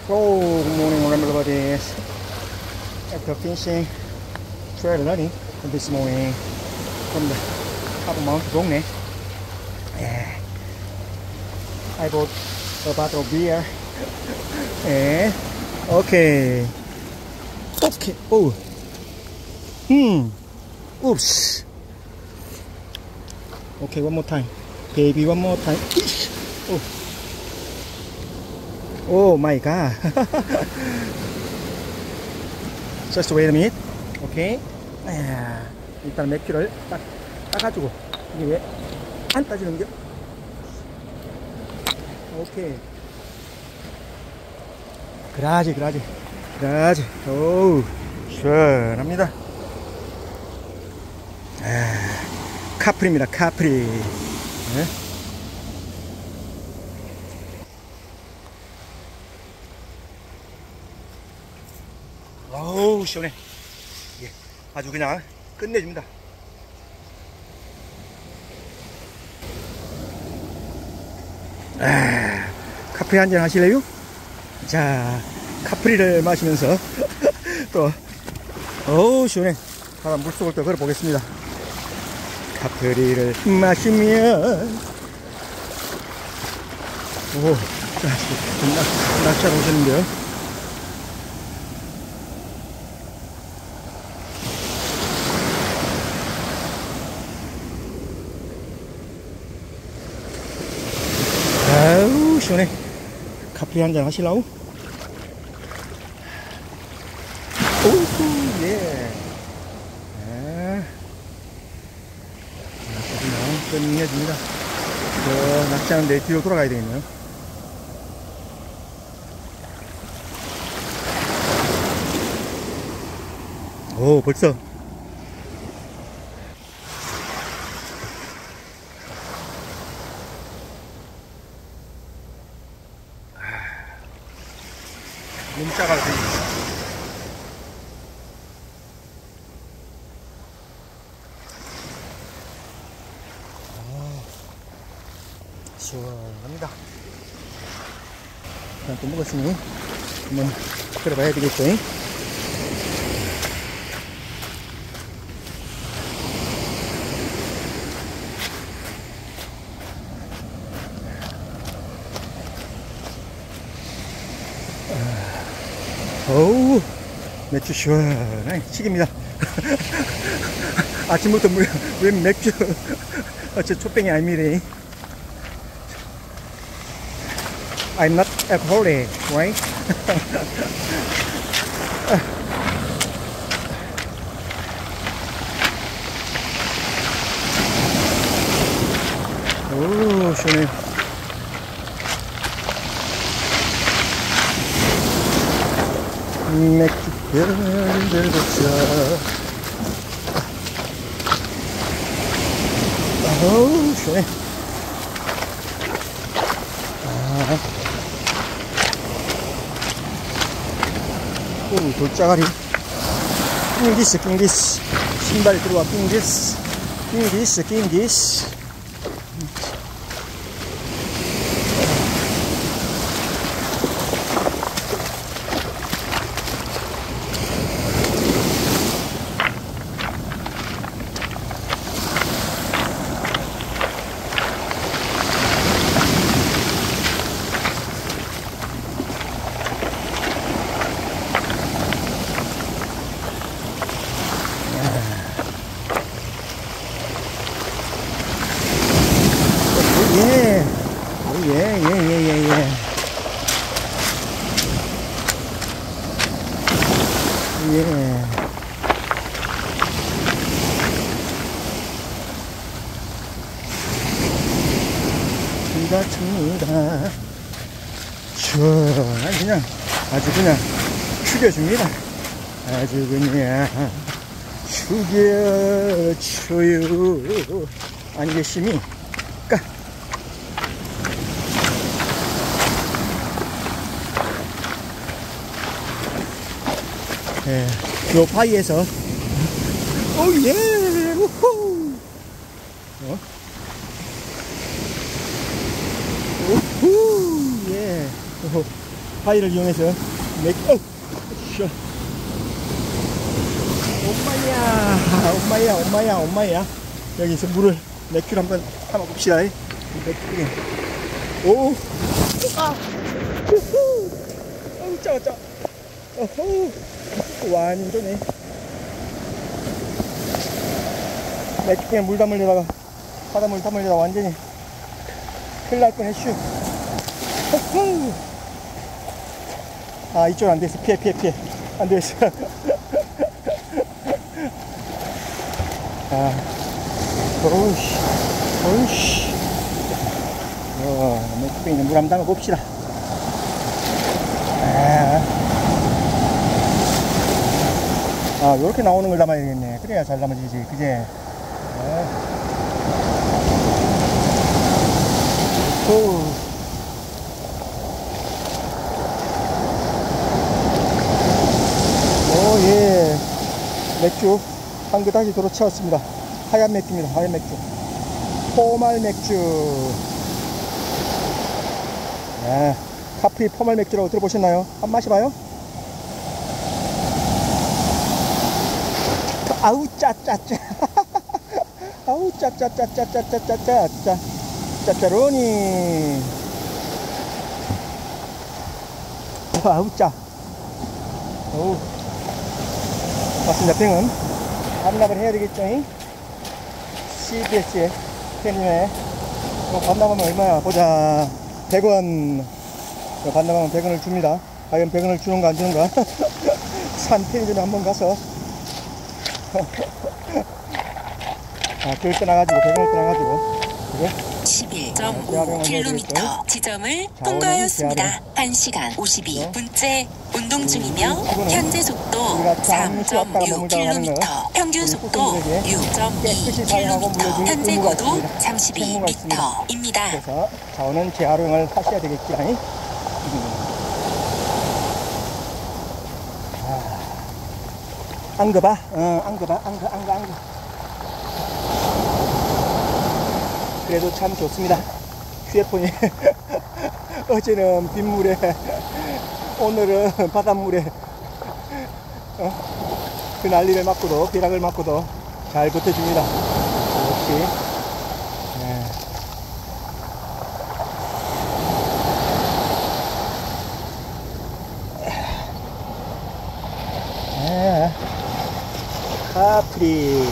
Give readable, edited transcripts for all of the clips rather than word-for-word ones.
Oh, good morning, remember buddies. After finishing trail running this morning from the top of Mount Gongne, yeah, I bought a bottle of beer. Yeah, okay. Okay. Oh. Oops. Okay, one more time. Baby, one more time. Oh. Oh my god. Just wait a minute. Okay. 일단 맥주를 딱 따가지고 이게 왜 안 따지는겨? 오케이. 그라지. 오우, 시원합니다. 카프리입니다, 카프리. 네? 어우, 시원해. 예, 아주 그냥 끝내줍니다. 카프리 한잔 하실래요? 자, 카프리를 마시면서 또 어우, 시원해. 바람 물속을 또 걸어보겠습니다. 카프리를 마시면 오, 낚시하러 오셨는데요. 아우, 시원해. 카프리 한잔 하실라우? 오우, 예. 끝내줍니다. 저 낚시하는데 뒤로 돌아가야 되겠네요. 오, 벌써. 문자가 시원합니다. 일단 또 먹었으니 한번 들어봐야 되겠죠. 어우, 맥주 시원하게 튀깁니다. 아침부터 왜 맥주 저 초뱅이 아닙니다. I'm not alcoholic, right? 오, 시원해. 맥주 별들 걷자. 어우, 시원해. 오, 돌짜가리. 낑기스. 신발 들어와, 낑기스. 예. 비가 칩니다. 시원하게 그냥 아주 그냥 죽여줍니다. 아주 그냥 죽여줘요. 아니겠습니까? 예, 요 바위에서 오예 우후 우후 예 오호. 바위를 이용해서 샤. 엄마야. 여기서 물을 맥주를 한번 담아봅시다. 맥주. 오, 짜워. 어허, 완전히 맥주에 물 담으려다가 바닷물 담으려다가 완전히 큰일 날 뻔했슈. 아, 이쪽 안 됐어. 피해. 안 됐어. 아, 오우씨. 맥주에 있는 물 한번 담아 봅시다. 요렇게 나오는 걸 담아야 되겠네. 그래야 잘 담아지지, 그제? 예. 맥주 한 그다지 도로 채웠습니다. 하얀 맥주입니다. 하얀 맥주. 포말 맥주. 카프리 포말 맥주라고 들어보셨나요? 한번 마셔봐요. 아우, 짜짜짜. 아우, 짜짜로니. 아우, 짜. 어우. 맞습니다. 병은 반납을 해야 되겠죠? CBS에 편의점에 반납하면 얼마야? 보자. 100원. 반납하면 100원을 줍니다. 과연 100원을 주는가 안 주는가? 산 편의점에 한번 가서 그걸 떠나가지고 100원을 떠나가지고 11.5km 지점을 통과하였습니다. 1시간 52분째 운동 중이며 현재 속도 3.6km, 평균 속도 6.2km, 현재 고도 32m입니다. 그래서 자원은 재활용을 하셔야 되겠지. 안 거봐. 안 거봐. 그래도 참 좋습니다. 휴대폰이 어제는 빗물에 오늘은 바닷물에 그 난리를 맞고도 벼락을 맞고도 잘 버텨줍니다. 역시 카프리.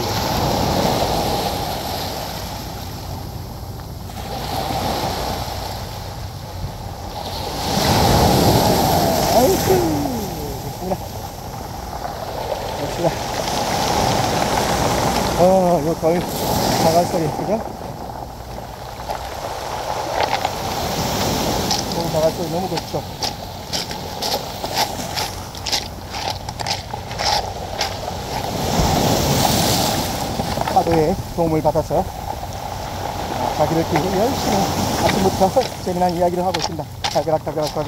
이거 거의 자갈소리, 그죠? 자갈소리 너무 좋죠. 파도에 도움을 받아서 자기들끼리 열심히 아침부터 재미난 이야기를 하고 있습니다. 달그락.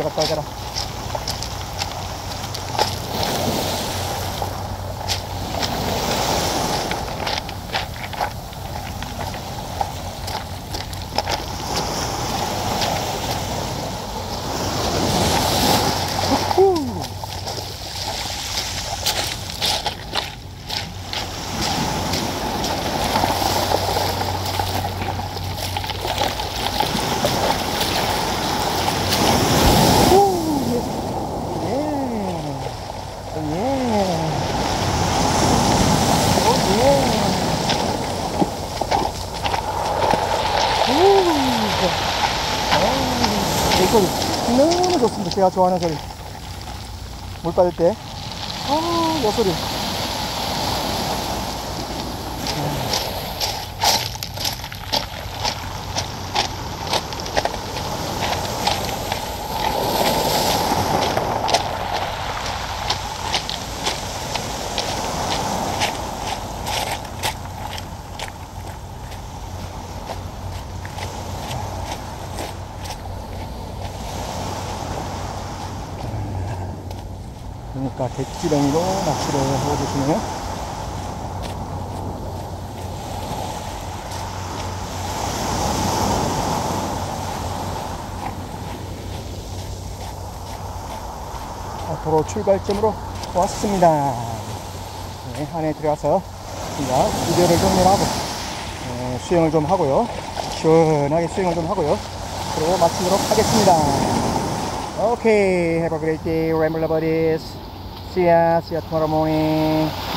이 소리 너무 좋습니다. 제가 좋아하는 소리. 물 빠질 때 이 소리. 그러니까 객지렁이로 낚시를 하고 계시네요. 도로 출발점으로 왔습니다. 네, 안에 들어가서 이별을 좀 하고 수영을 좀 하고요. 시원하게 수영을 좀 하고요. 그리고 마치도록 하겠습니다. Okay, have a great day, Rambler buddies. See ya tomorrow morning.